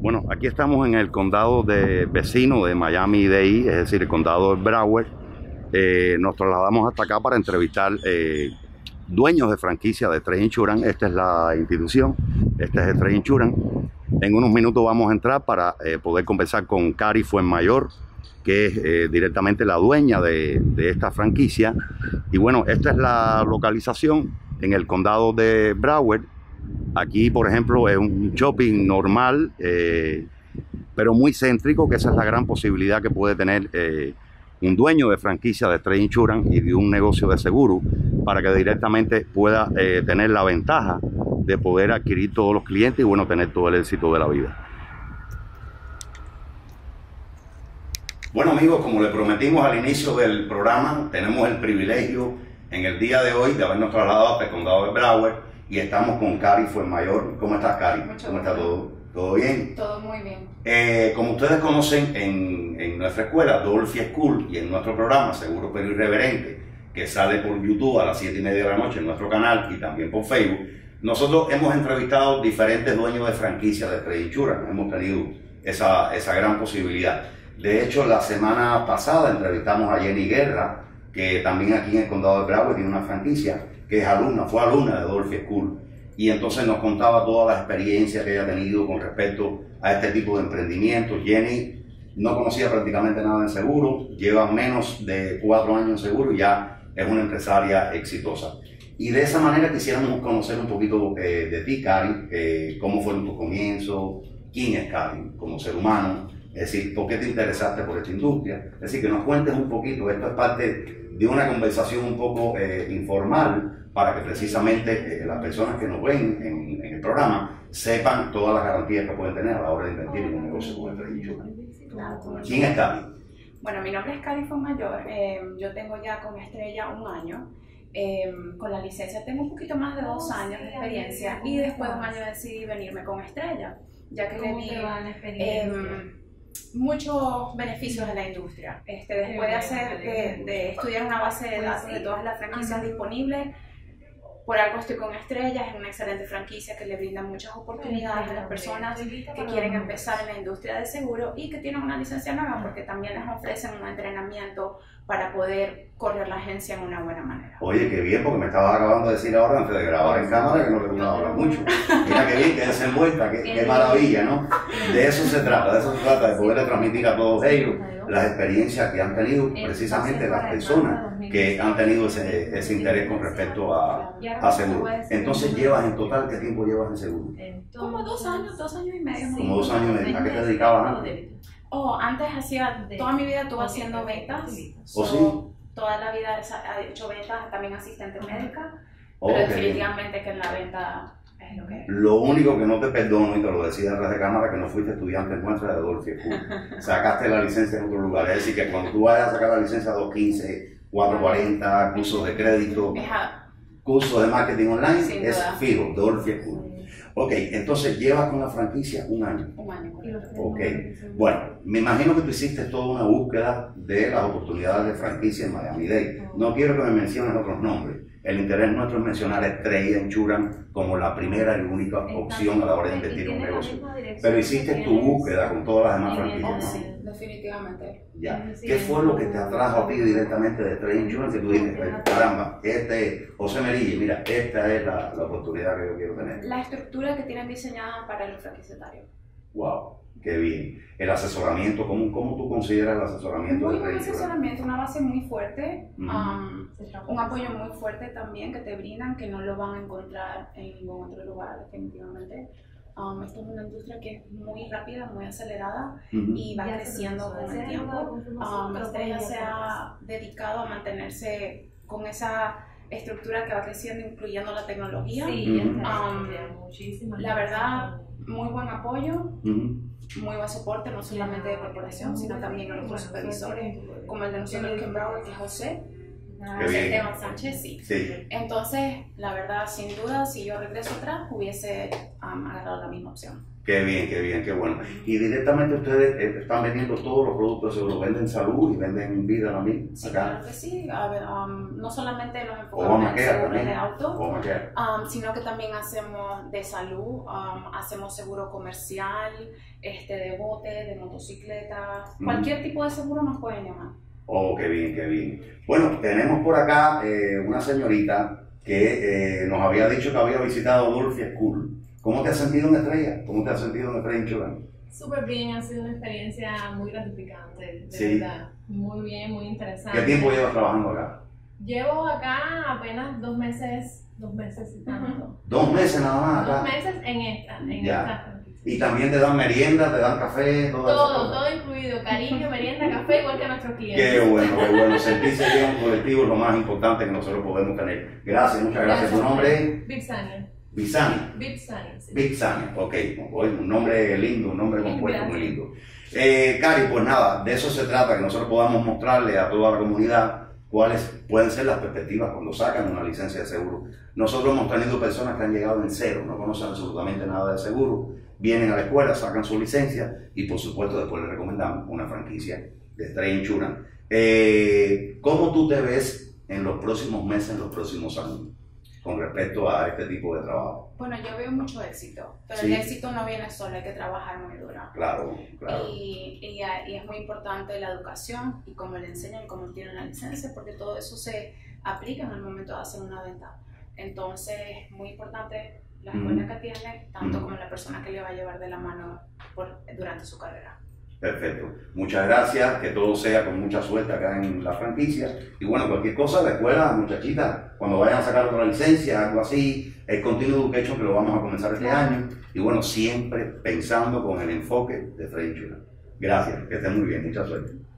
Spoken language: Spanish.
Bueno, aquí estamos en el condado vecino de Miami-Dade, es decir, el condado de Broward. Nos trasladamos hasta acá para entrevistar dueños de franquicia de Trade Insurance. Esta es la institución, este es el Trade Insurance. En unos minutos vamos a entrar para poder conversar con Cari Fuenmayor, que es directamente la dueña de esta franquicia. Y bueno, esta es la localización en el condado de Broward. Aquí, por ejemplo, es un shopping normal, pero muy céntrico, que esa es la gran posibilidad que puede tener un dueño de franquicia de Trade Insurance y de un negocio de seguro, para que directamente pueda tener la ventaja de poder adquirir todos los clientes y bueno, tener todo el éxito de la vida. Bueno amigos, como le prometimos al inicio del programa, tenemos el privilegio en el día de hoy de habernos trasladado hasta el condado de Broward y estamos con Cari Fuenmayor. ¿Cómo estás, Cari? ¿Cómo está todo? ¿Todo bien? Todo muy bien. Como ustedes conocen, en nuestra escuela, Dolphy School, y en nuestro programa Seguro pero Irreverente, que sale por YouTube a las 7:30 de la noche en nuestro canal y también por Facebook, nosotros hemos entrevistado diferentes dueños de franquicias de Trade Insurance. Hemos tenido esa gran posibilidad. De hecho, la semana pasada entrevistamos a Jenny Guerra, que también aquí en el condado de Broward tiene una franquicia, que fue alumna de Dolphy School, y entonces nos contaba todas las experiencias que ella ha tenido con respecto a este tipo de emprendimientos. Jenny no conocía prácticamente nada en seguro, lleva menos de 4 años en seguro y ya es una empresaria exitosa. Y de esa manera quisiéramos conocer un poquito de ti, Cari, cómo fueron tus comienzos, quién es Cari como ser humano, es decir, por qué te interesaste por esta industria. Es decir, que nos cuentes un poquito. Esto es parte de una conversación un poco informal, para que precisamente las personas que nos ven en el programa sepan todas las garantías que pueden tener a la hora de invertir en un negocio como el Trade Insurance. ¿Quién es Cari? Bueno, mi nombre es Cari Fuenmayor. Yo tengo ya con Estrella 1 año. Con la licencia tengo un poquito más de 2 años de experiencia y después de 1 año decidí venirme con Estrella, ya que le vi muchos beneficios a la industria. Después de estudiar una base de datos de todas las franquicias disponibles, por algo estoy con Estrella. Es una excelente franquicia que le brinda muchas oportunidades a las personas que quieren empezar en la industria del seguro y que tienen una licencia nueva, porque también les ofrecen un entrenamiento para poder correr la agencia en una buena manera. Oye, qué bien, porque me estabas acabando de decir ahora, antes de grabar en cámara, que no le gusta hablar mucho. Mira qué bien, qué desenvuelta, qué maravilla, ¿no? De eso se trata, de poder transmitir a todos ellos las experiencias que han tenido precisamente las personas que han tenido ese interés con respecto a seguro. Entonces, ¿en total qué tiempo llevas en seguro? Como 2 años, 2 años y medio. Como 2 años y medio. ¿A qué te dedicabas antes? Antes toda mi vida estuve haciendo ventas. ¿Oh, sí? Toda la vida he hecho ventas, también asistente médica, pero definitivamente que en la venta es lo que es. Lo único que no te perdono, y te lo decía detrás de cámara, que no fuiste estudiante en muestra de Dolphy School. Sacaste la licencia en otro lugar. Es decir, que cuando tú vayas a sacar la licencia 215, 440, cursos de crédito, cursos de marketing online, es fijo, Dolphy School. Ok, entonces llevas con la franquicia 1 año. 1 año. Ok, bueno, me imagino que tú hiciste toda una búsqueda de las oportunidades de franquicia en Miami-Dade. No quiero que me menciones otros nombres. El interés nuestro es mencionar a Trade Insurance como la primera y única opción a la hora de invertir en un negocio. Pero hiciste tu búsqueda con todas las demás franquicias, ¿no? Sí, definitivamente. Ya. ¿Qué fue lo que te atrajo a ti directamente de Trade Insurance? Y tú dices, caramba, José Merille, mira, esta es la oportunidad que yo quiero tener. La estructura que tienen diseñada para los franquiciatarios. Wow, qué bien. El asesoramiento, ¿cómo tú consideras el asesoramiento? Muy buen asesoramiento, una base muy fuerte, un apoyo muy fuerte también que te brindan, que no lo van a encontrar en ningún otro lugar, definitivamente. Esto es una industria que es muy rápida, muy acelerada y va creciendo con el tiempo. Estrella se ha dedicado a mantenerse con esa estructura que va creciendo, incluyendo la tecnología. La verdad, muy buen apoyo, muy buen soporte, no solamente de corporación, sino también de otros supervisores, como el de nosotros aquí en Broward, que es José Esteban Sánchez, sí. Entonces, la verdad, sin duda, si yo regreso atrás, hubiese agarrado la misma opción. Qué bien, qué bueno. Y directamente ustedes están vendiendo todos los productos de seguro, venden salud y venden vida también. Sí, acá. claro que sí. A ver, no solamente nos enfocamos en seguros de auto, sino que también hacemos de salud, hacemos seguro comercial, de bote, de motocicleta, cualquier tipo de seguro nos pueden llamar. Oh, qué bien, qué bien. Bueno, tenemos por acá una señorita que nos había dicho que había visitado Dolphy School. ¿Cómo te has sentido en Estrella? ¿Cómo te has sentido en Estrella Insurance? Súper bien, ha sido una experiencia muy gratificante, de verdad. Muy bien, muy interesante. ¿Qué tiempo llevas trabajando acá? Llevo acá apenas 2 meses y tanto. 2 meses nada más acá. 2 meses en esta. Y también te dan merienda, te dan café, todo incluido, cariño, merienda, café, igual que a nuestros clientes. Qué bueno, sentirse bien un colectivo es lo más importante que nosotros podemos tener. Gracias, muchas gracias. ¿Tu nombre es? Vipsania. Vipsania, ok, un nombre lindo, un nombre compuesto muy lindo. Cari, pues nada, de eso se trata, que nosotros podamos mostrarle a toda la comunidad cuáles pueden ser las perspectivas cuando sacan una licencia de seguro. Nosotros hemos tenido personas que han llegado en cero, no conocen absolutamente nada de seguro, vienen a la escuela, sacan su licencia y por supuesto después les recomendamos una franquicia de Estrella Insurance. ¿Cómo tú te ves en los próximos meses, en los próximos años, con respecto a este tipo de trabajo? Bueno, yo veo mucho éxito, pero el éxito no viene solo, hay que trabajar muy duro. Claro. Y es muy importante la educación y cómo le enseñan y cómo tienen la licencia, porque todo eso se aplica en el momento de hacer una venta. Entonces, es muy importante la escuela que tiene, tanto como la persona que le va a llevar de la mano durante su carrera. Perfecto. Muchas gracias, que todo sea con mucha suerte acá en la franquicia. Y bueno, cualquier cosa, la escuela, muchachitas, cuando vayan a sacar otra licencia, algo así, el Continuing Education que lo vamos a comenzar este año. Y bueno, siempre pensando con el enfoque de Estrella Insurance. Gracias, que estén muy bien, mucha suerte.